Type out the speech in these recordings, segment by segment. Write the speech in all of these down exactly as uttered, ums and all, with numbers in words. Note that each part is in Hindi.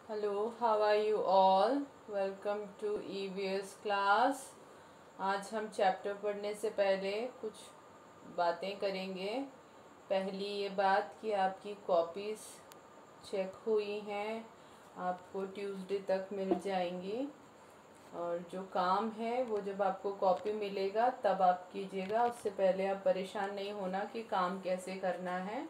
Hello, how are you all? Welcome to E V S class. आज हम चैप्टर पढ़ने से पहले कुछ बातें करेंगे। पहली ये बात कि आपकी कॉपीज़ चेक हुई हैं, आपको ट्यूसडे तक मिल जाएंगी। और जो काम है वो जब आपको कॉपी मिलेगा तब आप कीजिएगा, उससे पहले आप परेशान नहीं होना कि काम कैसे करना है।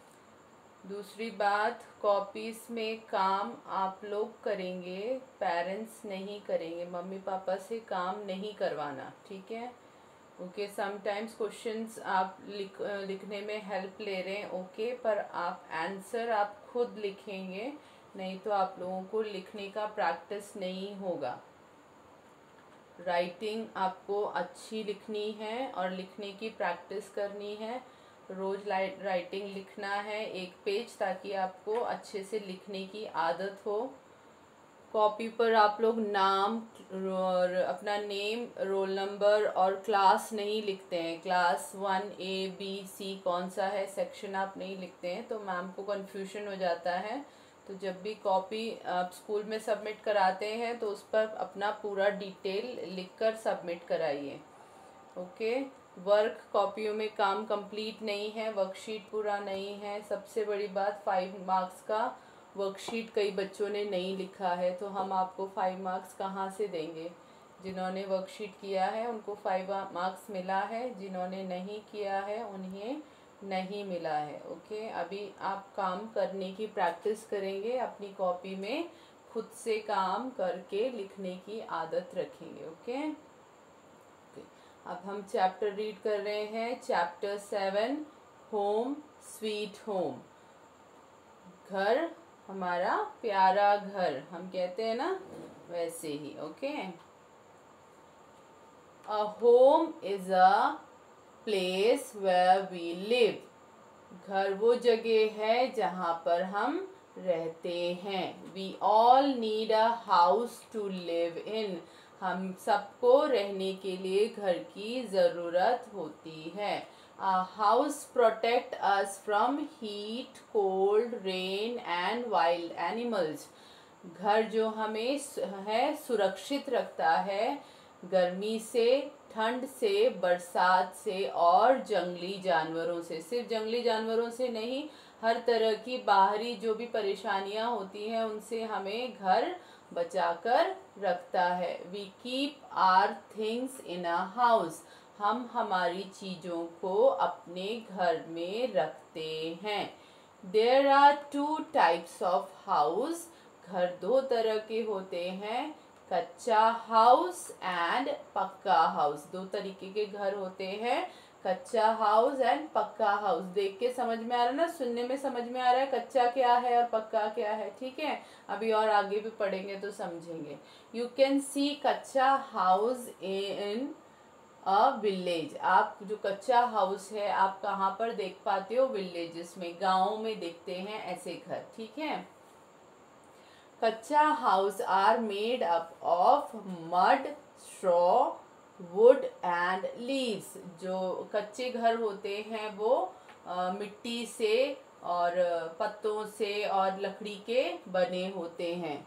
दूसरी बात, कॉपीज़ में काम आप लोग करेंगे, पेरेंट्स नहीं करेंगे। मम्मी पापा से काम नहीं करवाना, ठीक है? ओके, समटाइम्स क्वेश्चंस आप लिख लिखने में हेल्प ले रहे हैं, ओके, पर आप आंसर आप खुद लिखेंगे, नहीं तो आप लोगों को लिखने का प्रैक्टिस नहीं होगा। राइटिंग आपको अच्छी लिखनी है और लिखने की प्रैक्टिस करनी है। रोज़ राइटिंग लिखना है एक पेज, ताकि आपको अच्छे से लिखने की आदत हो। कॉपी पर आप लोग नाम और अपना नेम, रोल नंबर और क्लास नहीं लिखते हैं। Class one A B C कौन सा है सेक्शन आप नहीं लिखते हैं, तो मैम को कन्फ्यूजन हो जाता है। तो जब भी कॉपी आप स्कूल में सबमिट कराते हैं तो उस पर अपना पूरा डिटेल लिखकर सबमिट कराइए, ओके। वर्क कॉपियों में काम कंप्लीट नहीं है, वर्कशीट पूरा नहीं है। सबसे बड़ी बात, फाइव मार्क्स का वर्कशीट कई बच्चों ने नहीं लिखा है, तो हम आपको फाइव मार्क्स कहाँ से देंगे? जिन्होंने वर्कशीट किया है उनको फाइव मार्क्स मिला है, जिन्होंने नहीं किया है उन्हें नहीं मिला है, ओके। अभी आप काम करने की प्रैक्टिस करेंगे, अपनी कॉपी में खुद से काम करके लिखने की आदत रखेंगे, ओके। अब हम चैप्टर रीड कर रहे हैं, chapter seven, home sweet home. घर हमारा प्यारा घर, हम कहते हैं ना, वैसे ही, okay. A home is a place where we live. घर वो जगह है जहाँ पर हम रहते हैं। We all need a house to live in. हम सबको रहने के लिए घर की ज़रूरत होती है। A house protect us from heat, cold, rain and wild animals. घर जो हमें है सुरक्षित रखता है गर्मी से, ठंड से, बरसात से और जंगली जानवरों से। सिर्फ जंगली जानवरों से नहीं, हर तरह की बाहरी जो भी परेशानियां होती हैं उनसे हमें घर बचाकर रखता है। We keep our things in a house. हम हमारी चीज़ों को अपने घर में रखते हैं। There are two types of house. घर दो तरह के होते हैं, कच्चा हाउस एंड पक्का हाउस। दो तरीके के घर होते हैं, कच्चा हाउस एंड पक्का हाउस। देख के समझ में आ रहा है ना, सुनने में समझ में आ रहा है कच्चा क्या है और पक्का क्या है, ठीक है? अभी और आगे भी पढ़ेंगे तो समझेंगे। यू कैन सी कच्चा हाउस इन अ विलेज। आप जो कच्चा हाउस है आप कहाँ पर देख पाते हो? विलेजेस में, गाँव में देखते हैं ऐसे घर, ठीक है। Kachcha house are made up of mud, straw, wood and leaves. जो कच्चे घर होते हैं वो आ, मिट्टी से और पत्तों से और लकड़ी के बने होते हैं,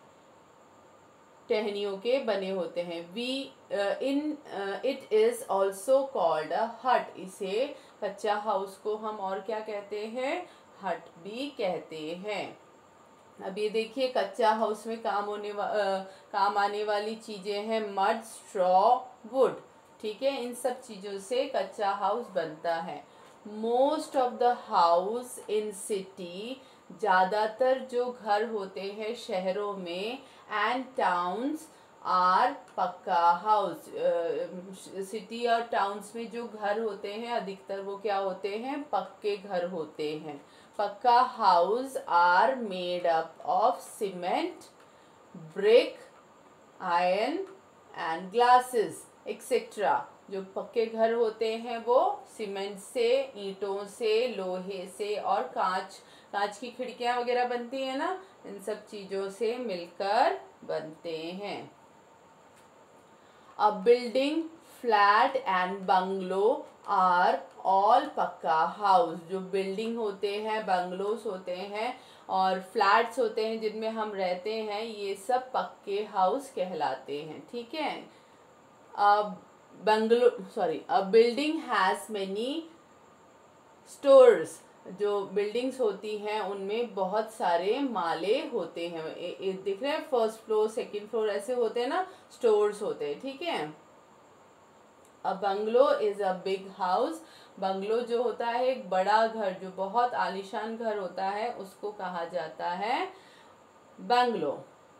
टहनियों के बने होते हैं। We in it is also called a hut. इसे कच्चा हाउस को हम और क्या कहते हैं? हट भी कहते हैं। अब ये देखिए, कच्चा हाउस में काम होने वा, आ, काम आने वाली चीजें हैं मड, स्ट्रॉ, वुड, ठीक है। इन सब चीजों से कच्चा हाउस बनता है। Most of the house in city. ज़्यादातर जो घर होते हैं शहरों में and towns are pakka house. City और टाउन्स में जो घर होते हैं अधिकतर वो क्या होते हैं? पक्के घर होते हैं। Pakka house are made up of cement, brick, iron and glasses etcetera. जो पक्के घर होते हैं वो सीमेंट से, ईंटों से, लोहे से और कांच कांच की खिड़कियां वगैरह बनती है ना, इन सब चीजों से मिलकर बनते हैं। A building, flat and bungalow are all pakka house. जो बिल्डिंग होते हैं, बंगलोस होते हैं और फ्लैट्स होते हैं जिनमें हम रहते हैं, ये सब पक्के हाउस कहलाते हैं। ठीक है। अब bungalow sorry a building has many storeys, जो बिल्डिंग्स होती हैं उनमें बहुत सारे माले होते हैं। ए, ए, दिख रहे हैं, फर्स्ट फ्लोर सेकंड फ्लोर ऐसे होते हैं ना, स्टोर्स होते हैं। ठीक है। A bungalow is a big house, bungalow जो होता है एक बड़ा घर, जो बहुत आलीशान घर होता है, उसको कहा जाता है bungalow.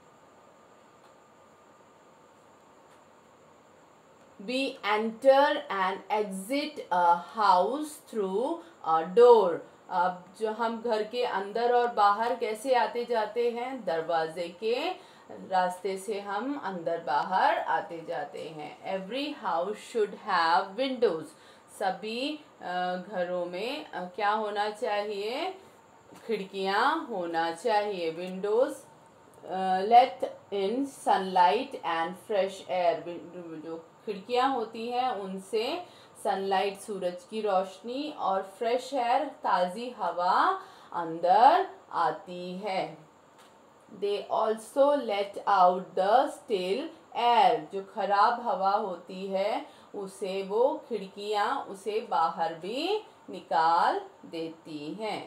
We enter and exit a house through a door. अब जो हम घर के अंदर और बाहर कैसे आते जाते हैं, दरवाजे के रास्ते से हम अंदर बाहर आते जाते हैं। Every house should have windows. सभी घरों में क्या होना चाहिए, खिड़कियां होना चाहिए, windows. Let in sunlight and fresh air, जो खिड़कियां होती हैं उनसे सनलाइट, सूरज की रोशनी, और फ्रेश एयर, ताज़ी हवा अंदर आती है। They also let out the still air, जो खराब हवा होती है उसे वो खिड़कियां उसे बाहर भी निकाल देती हैं।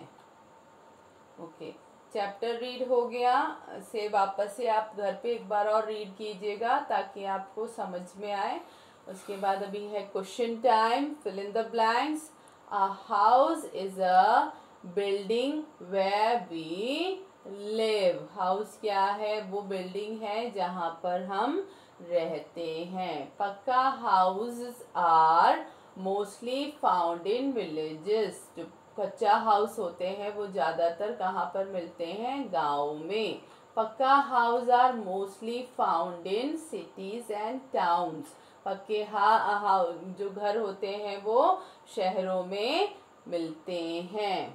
ओके, चैप्टर रीड हो गया। से वापस से आप घर पे एक बार और रीड कीजिएगा ताकि आपको समझ में आए। उसके बाद अभी है question time. Fill in the blanks. A house is a building where we live. House क्या है, वो बिल्डिंग है जहाँ पर हम रहते हैं। Pakka house are mostly found in villages, जो कच्चा हाउस होते हैं वो ज़्यादातर कहाँ पर मिलते हैं, गाँव में। Pakka house are mostly found in cities and towns, पक्के हा, हा जो घर होते हैं वो शहरों में मिलते हैं।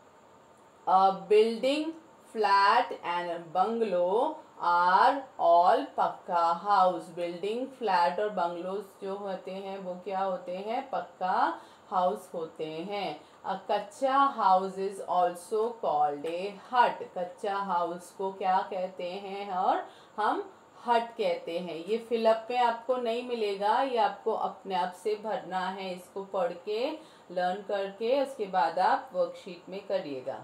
A building, flat and bungalow are all pakka house. Building, flat और बंगलोज जो होते हैं वो क्या होते हैं, पक्का हाउस होते हैं। अ कच्चा house is also called a hut. कच्चा हाउस को क्या कहते हैं, और हम हट कहते हैं। ये फिलअप में आपको नहीं मिलेगा, ये आपको अपने आप से भरना है। इसको पढ़ के लर्न करके उसके बाद आप वर्कशीट में करिएगा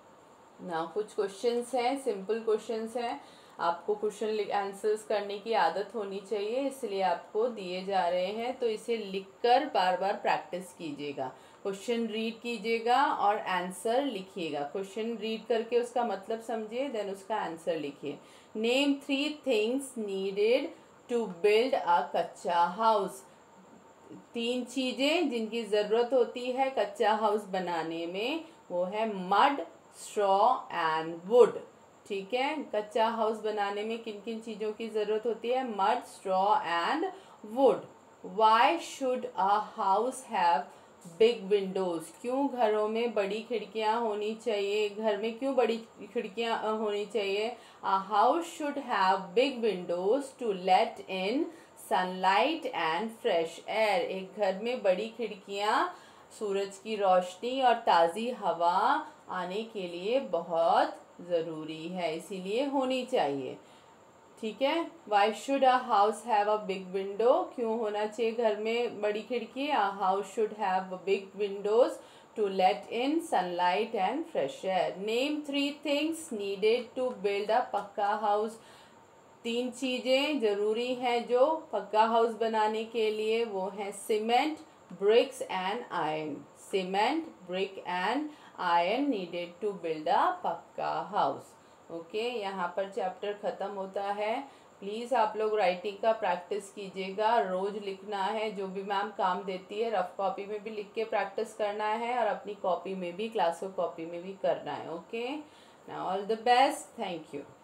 ना। कुछ क्वेश्चंस हैं, सिंपल क्वेश्चंस हैं, आपको क्वेश्चन आंसर्स करने की आदत होनी चाहिए, इसलिए आपको दिए जा रहे हैं। तो इसे लिखकर बार बार प्रैक्टिस कीजिएगा। क्वेश्चन रीड कीजिएगा और आंसर लिखिएगा। क्वेश्चन रीड करके उसका मतलब समझिए, देन उसका आंसर लिखिए। Name three things needed to build a कच्चा हाउस। तीन चीज़ें जिनकी ज़रूरत होती है कच्चा हाउस बनाने में, वो है मड, स्ट्रॉ एंड वुड। ठीक है, कच्चा हाउस बनाने में किन किन चीज़ों की ज़रूरत होती है, mud, straw and wood. Why should a house have big windows. क्यों घरों में बड़ी खिड़कियां होनी चाहिए, घर में क्यों बड़ी खिड़कियां होनी चाहिए। A house should have big windows to let in sunlight and fresh air. एक घर में बड़ी खिड़कियां सूरज की रोशनी और ताज़ी हवा आने के लिए बहुत ज़रूरी है, इसीलिए होनी चाहिए। ठीक है, why should a house have a big window. क्यों होना चाहिए घर में बड़ी खिड़की। A house should have big windows to let in sunlight and fresh air. Name three things needed to build a pucca house. तीन चीज़ें ज़रूरी हैं जो पक्का हाउस बनाने के लिए, वो हैं cement, bricks and iron. Cement, brick and iron needed to build a pucca house. Okay, यहाँ पर चैप्टर ख़त्म होता है। प्लीज़ आप लोग राइटिंग का प्रैक्टिस कीजिएगा, रोज़ लिखना है, जो भी मैम काम देती है रफ कॉपी में भी लिख के प्रैक्टिस करना है और अपनी कॉपी में भी, क्लास कॉपी में भी करना है। Okay, now all the best, thank you.